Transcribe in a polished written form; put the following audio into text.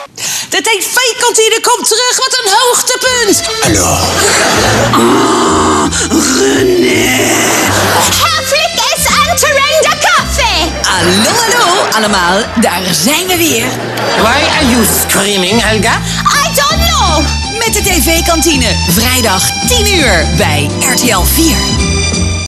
De TV Kantine komt terug, wat een hoogtepunt! Hallo. René! Herzlich is entering the cafe! Hallo, hallo allemaal, daar zijn we weer. Why are you screaming, Helga? I don't know! Met de TV Kantine, vrijdag 10 uur bij RTL 4.